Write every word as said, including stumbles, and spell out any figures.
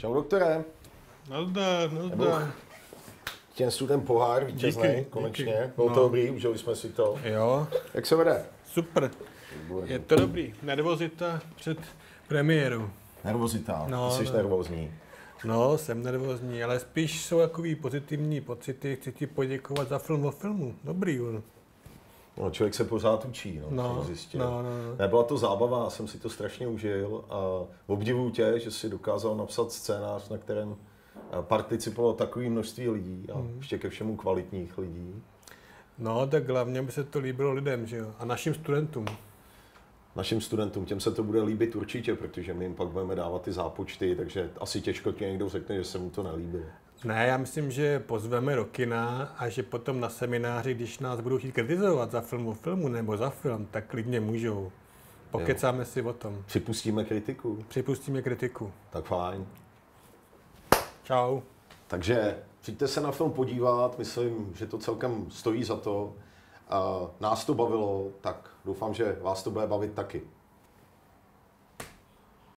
Čau, doktore. Nazdar, nazdar. Těm jsou ten pohár vítězný, konečně. Bylo no. to dobrý, užili jsme si to. Jo. Jak se vede? Super. Výborný. Je to dobrý. Nervozita před premiérou. Nervozita? No, Ty jsi no. nervózní. No, jsem nervózní, ale spíš jsou takový pozitivní pocity. Chci ti poděkovat za film o filmu. Dobrý, on. No, člověk se pořád učí, no, no, zjistil. No, no, no. Nebyla to zábava, já jsem si to strašně užil a obdivuju tě, že jsi dokázal napsat scénář, na kterém participovalo takové množství lidí a hmm. ještě ke všemu kvalitních lidí. No, tak hlavně by se to líbilo lidem, že jo? A našim studentům. Našim studentům, těm se to bude líbit určitě, protože my jim pak budeme dávat ty zápočty, takže asi těžko ti někdo řekne, že se mu to nelíbilo. Ne, já myslím, že pozveme do kina a že potom na semináři, když nás budou chtít kritizovat za film o filmu nebo za film, tak klidně můžou. Pokecáme jo. si o tom. Připustíme kritiku. Připustíme kritiku. Tak fajn. Čau. Takže přijďte se na film podívat, myslím, že to celkem stojí za to. Nás to bavilo, tak doufám, že vás to bude bavit taky.